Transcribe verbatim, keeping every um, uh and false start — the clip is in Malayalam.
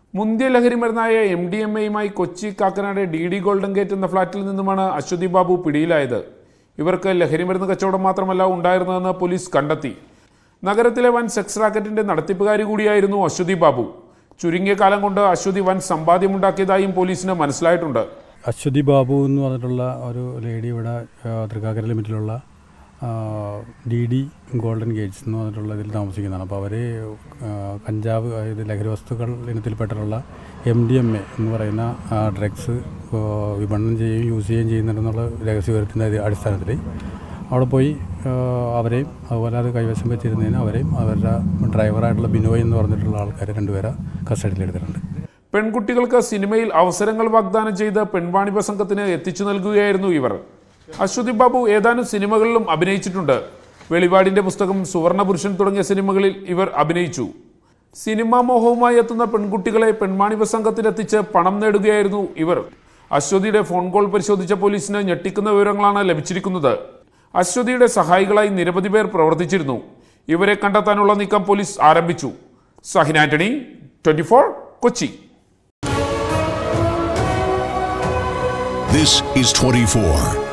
മുന്തിയ ലഹരി മരുന്നായ എം ഡി എം എയുമായി Kochi Kakkanad D D golden gate എന്ന ഫ്ളാറ്റിൽ നിന്നുമാണ് അശ്വതി ബാബു പിടിയിലായത്. ഇവർക്ക് ലഹരി മരുന്ന് കച്ചവടം മാത്രമല്ല ഉണ്ടായിരുന്നതെന്ന് പോലീസ് കണ്ടെത്തി. നഗരത്തിലെ വൻ സെക്സ് റാക്കറ്റിന്റെ നടത്തിപ്പുകാരി കൂടിയായിരുന്നു അശ്വതി ബാബു. ചുരുങ്ങിയ കാലം കൊണ്ട് അശ്വതി വൻ സമ്പാദ്യമുണ്ടാക്കിയതായും പോലീസിന് മനസ്സിലായിട്ടുണ്ട്. അശ്വതി ബാബു എന്ന് പറഞ്ഞിട്ടുള്ള ഒരു ലേഡി ഇവിടെ തൃക്കാക്കര ലിമിറ്റിലുള്ള ഡി ഡി ഗോൾഡൻ ഗേറ്റ്സ് എന്ന് പറഞ്ഞിട്ടുള്ള ഇതിൽ താമസിക്കുന്നതാണ്. അപ്പോൾ അവർ കഞ്ചാവ്, അതായത് ലഹരി വസ്തുക്കൾ ഇനത്തിൽപ്പെട്ടിട്ടുള്ള എം ഡി എം എ എന്ന് പറയുന്ന ഡ്രഗ്സ് വിപണനം ചെയ്യുകയും യൂസ് ചെയ്യുകയും ചെയ്യുന്നുണ്ടെന്നുള്ള രഹസ്യവിവരത്തിൻ്റെ അടിസ്ഥാനത്തിൽ അവിടെ പോയി അവരെയും അതുപോലെ അത് കൈവശം വെച്ചിരുന്നതിന് അവരെയും അവരുടെ ഡ്രൈവറായിട്ടുള്ള ബിനോയ് എന്ന് പറഞ്ഞിട്ടുള്ള ആൾക്കാരെ രണ്ടുപേരെ കസ്റ്റഡിയിലെടുത്തിട്ടുണ്ട്. പെൺകുട്ടികൾക്ക് സിനിമയിൽ അവസരങ്ങൾ വാഗ്ദാനം ചെയ്ത് പെൺവാണിഭ സംഘത്തിന് എത്തിച്ചു നൽകുകയായിരുന്നു ഇവർ. അശ്വതി ബാബു ഏതാനും സിനിമകളിലും അഭിനയിച്ചിട്ടുണ്ട്. വെളിപാടിന്റെ പുസ്തകം, സുവർണ പുരുഷൻ തുടങ്ങിയ സിനിമകളിൽ ഇവർ അഭിനയിച്ചു. സിനിമാ മോഹവുമായി എത്തുന്ന പെൺകുട്ടികളെ പെൺവാണിഭ സംഘത്തിലെത്തിച്ച് പണം നേടുകയായിരുന്നു ഇവർ. അശ്വതിയുടെ ഫോൺ കോൾ പരിശോധിച്ച പോലീസിന് ഞെട്ടിക്കുന്ന വിവരങ്ങളാണ് ലഭിച്ചിരിക്കുന്നത്. അശ്വതിയുടെ സഹായികളായി നിരവധി പേർ പ്രവർത്തിച്ചിരുന്നു. ഇവരെ കണ്ടെത്താനുള്ള നീക്കം പോലീസ് ആരംഭിച്ചു. Sahin Antony, twenty four, Kochi. This is twenty-four.